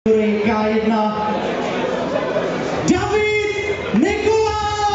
K1 David Nikola!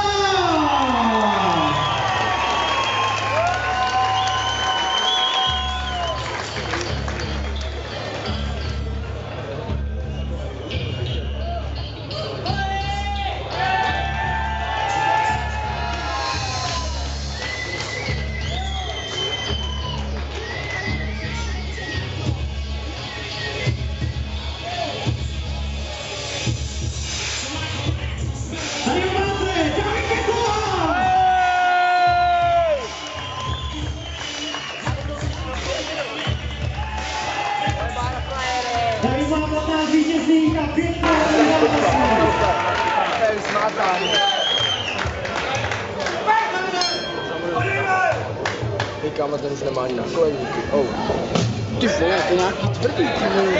Tady má pro nás vítězný na 5. Kámo, ten už nemá ani nákladníky. Oh. Ty vole, to je nějaký tvrdý, ty vole.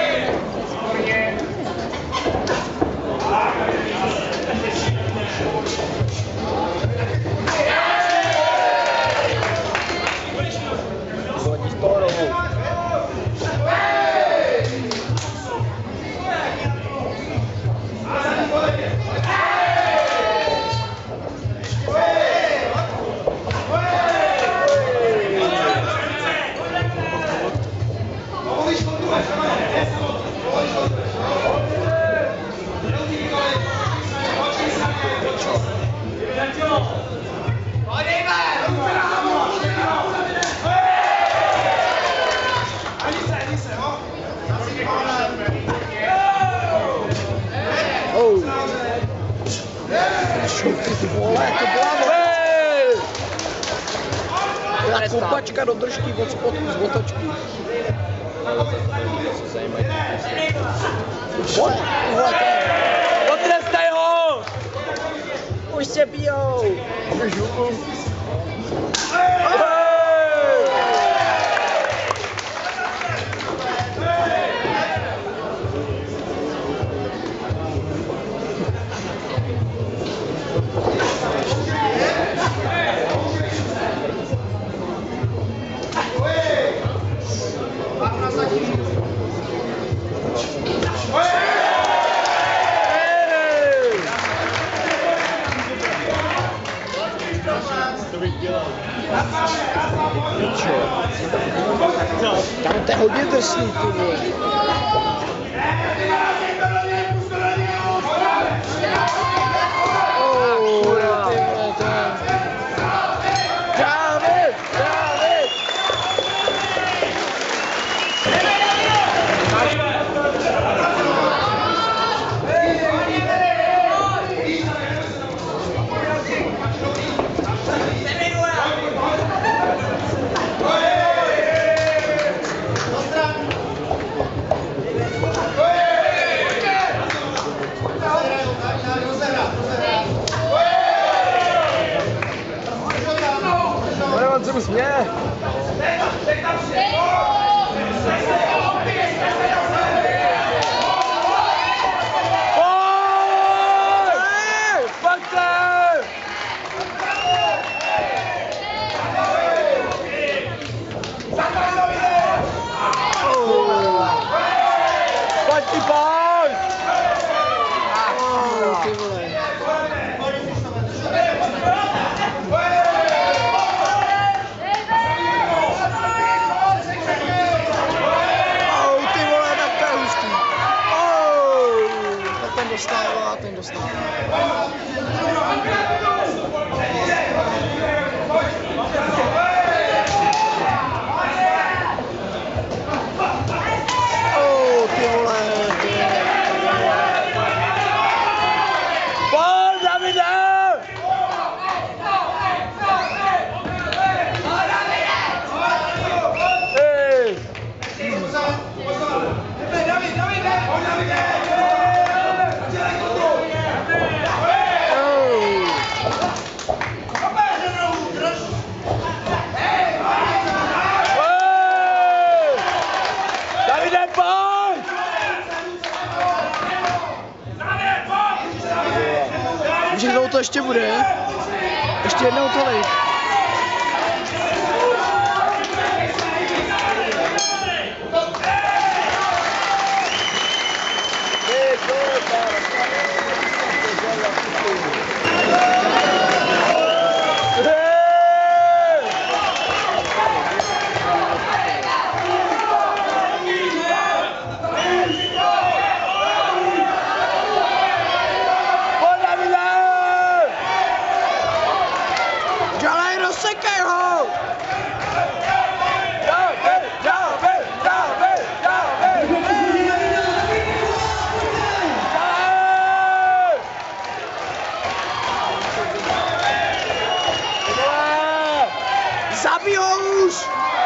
Zlatí z toho rohu. Koupačka do držky od spodku z otočky. Potrestaj ho! Už se bijou! Tam to je hodně drsný, ty vole. On se mu směje. Ten dostává. Ty vole. Pojď, Davide! Že dlouho to ještě bude? Ještě jednou tolik. Dělej, rozsekej ho! Zabij ho už!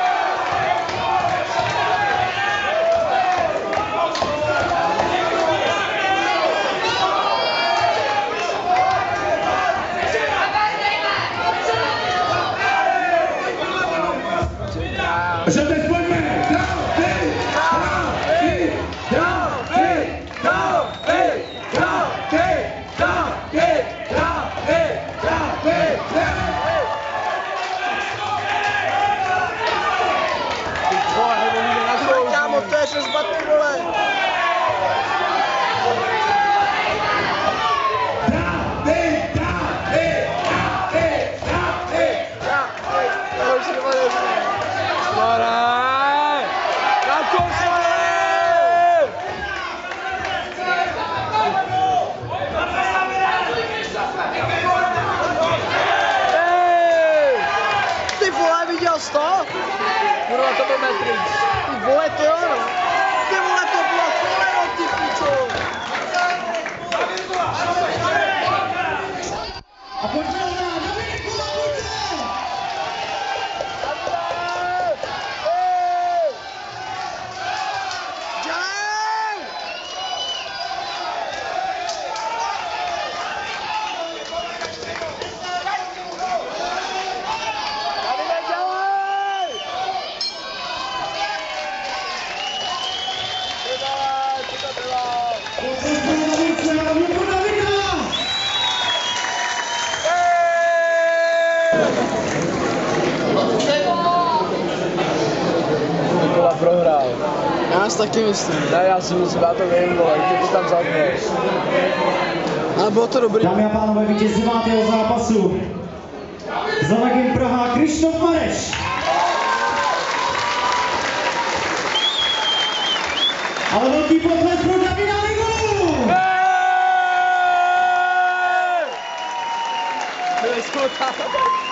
A teď pojďme! Kámo, to je šezba, ty vole! Já už se vole. Smaraj! Jako smaraj! Ty vole, viděl jsi to? Kurva, to byl Matrix. Ty vole, to jo, no. Ty vole, to bylo koleno, ty pičo. A pojďme na Dominiku Labuce! Dělej! Davide, dělej! Ty to bylo! Pojďme na Labuce, Luku Davida! Nikola prohrál. Já si taky myslím. Ne, já si myslím, já to vím, vole, ty to tam zadneš. Ale bylo to dobrý. Dámy a pánové, vítěz 9. zápasu. Za Legim Praha Krištof Mareš. Ale velký potlesk pro Davida Ligulu! To je skutá.